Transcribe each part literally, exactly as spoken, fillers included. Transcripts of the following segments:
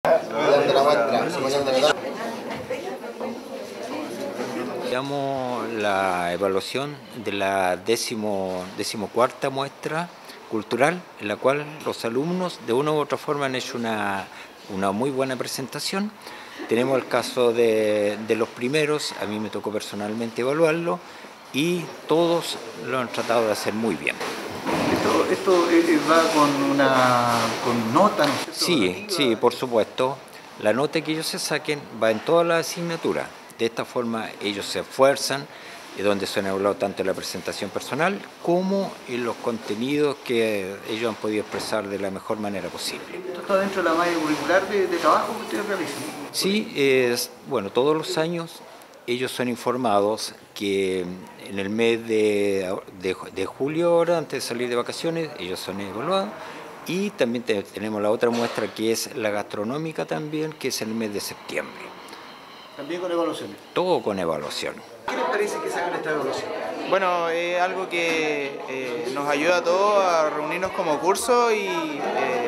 Damos la evaluación de la décimo, decimocuarta muestra cultural, en la cual los alumnos de una u otra forma han hecho una, una muy buena presentación. Tenemos el caso de, de los primeros, a mí me tocó personalmente evaluarlo, y todos lo han tratado de hacer muy bien. ¿Esto, esto va con una con nota, ¿no es cierto? Sí, sí, por supuesto. La nota que ellos se saquen va en todas las asignaturas. De esta forma ellos se esfuerzan, y donde se han hablado tanto en la presentación personal como en los contenidos que ellos han podido expresar de la mejor manera posible. ¿Esto está dentro de la malla curricular de, de trabajo que ustedes realizan? Sí, es, bueno, todos los años ellos son informados que en el mes de, de, de julio, ahora, antes de salir de vacaciones, ellos son evaluados. Y también te, tenemos la otra muestra que es la gastronómica también, que es en el mes de septiembre. ¿También con evaluaciones? Todo con evaluación. ¿Qué les parece que se hagan esta evaluación? Bueno, es algo que eh, nos ayuda a todos a reunirnos como curso y eh,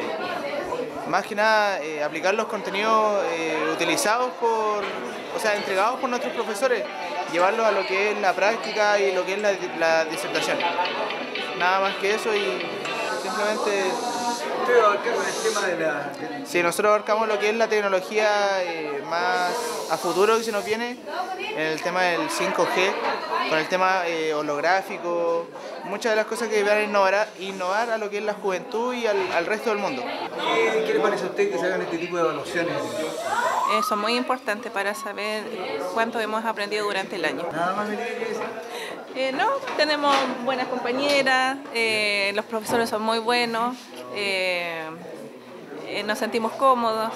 más que nada eh, aplicar los contenidos eh, utilizados por, o sea, entregados por nuestros profesores, llevarlos a lo que es la práctica y lo que es la, la disertación. Nada más que eso y simplemente... ¿Ustedes abarcaron el tema de la...? De... Sí, nosotros abarcamos lo que es la tecnología eh, más a futuro que se nos viene, en el tema del cinco G, con el tema eh, holográfico, muchas de las cosas que van a innovar, innovar a lo que es la juventud y al, al resto del mundo. ¿Qué, ¿Qué le parece a usted que se hagan este tipo de evaluaciones? Eso es muy importante para saber cuánto hemos aprendido durante el año. ¿Nada más me tiene que decir? Eh, no, tenemos buenas compañeras, eh, los profesores son muy buenos, eh, eh, nos sentimos cómodos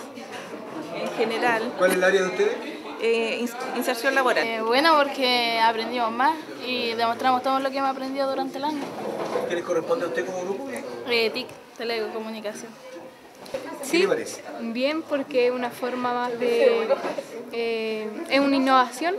en general. ¿Cuál es el área de ustedes? Eh, inserción laboral. Eh, bueno, porque aprendimos más y demostramos todo lo que hemos aprendido durante el año. ¿Qué les corresponde a usted como grupo? Eh, T I C, telecomunicación. ¿Qué Sí, le parece? bien, porque es una forma más de... Eh, es una innovación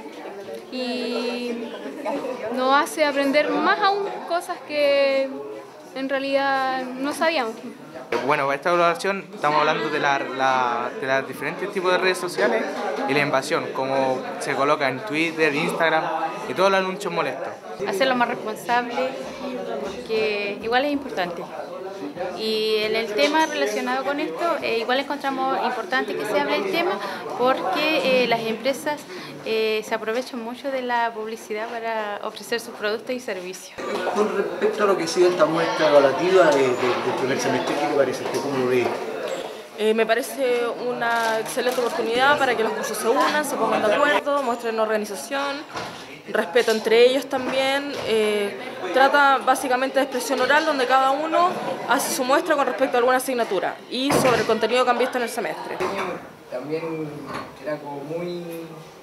y nos hace aprender más aún cosas que en realidad no sabíamos. Bueno, para esta evaluación estamos hablando de, la, la, de los diferentes tipos de redes sociales y la invasión, como se coloca en Twitter, Instagram y todos los anuncios molestos. Hacerlo más responsable, porque igual es importante. Y en el tema relacionado con esto, eh, igual encontramos importante que se hable del tema porque eh, las empresas eh, se aprovechan mucho de la publicidad para ofrecer sus productos y servicios. Con respecto a lo que ha sido esta muestra evaluativa de, de, del primer semestre, ¿qué le parece? ¿Cómo lo ve? Eh, me parece una excelente oportunidad para que los cursos se unan, se pongan de acuerdo, muestren organización, respeto entre ellos también. Eh, trata básicamente de expresión oral donde cada uno hace su muestra con respecto a alguna asignatura y sobre el contenido que han visto en el semestre. También era como muy